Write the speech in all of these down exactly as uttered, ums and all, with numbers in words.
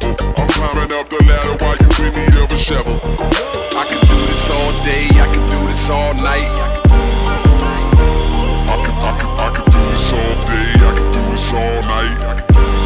level. I'm climbing up the ladder while you in need of a shovel. I can do this all day, I can do this all night. I can, I can, I can do this all day, I can do this all night.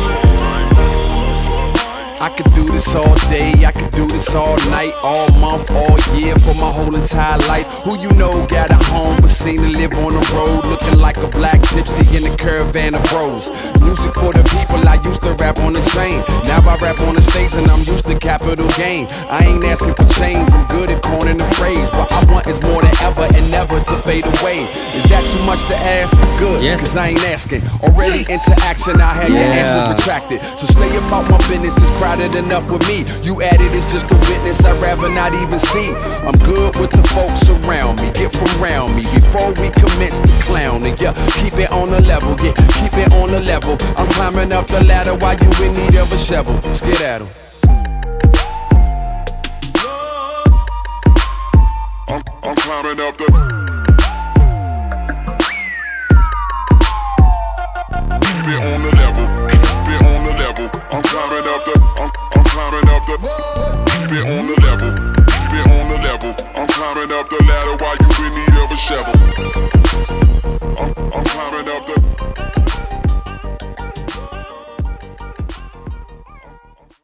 I could do this all day, I could do this all night, all month, all year, for my whole entire life. Who you know got a home but seen to live on the road, looking like a black gypsy in a caravan of bros. Music for the people, I used to rap on the train. Now I rap on the stage and I'm used to capital gain. I ain't asking for change, I'm good at coining the phrase. What I want is more than ever and never to fade away. Is that too much to ask? Good, yes. Cause I ain't asking. Already into action, I had yeah. your answer retracted. So stay about my business, it's crowded enough with me. You added is just a witness I'd rather not even see. I'm good with the folks around me, get from round me before we commence the clowning. Yeah, keep it on the level, yeah, keep it on the level. I'm climbing up the ladder while you in need of a shovel. Skedaddle. I'm, I'm climbing up the. Keep it on the level, keep it on the level. I'm climbing up the. I'm, I'm climbing up the. Keep it on the level, keep it on the level. I'm climbing up the ladder while you in need of a shovel. I'm, I'm climbing up the.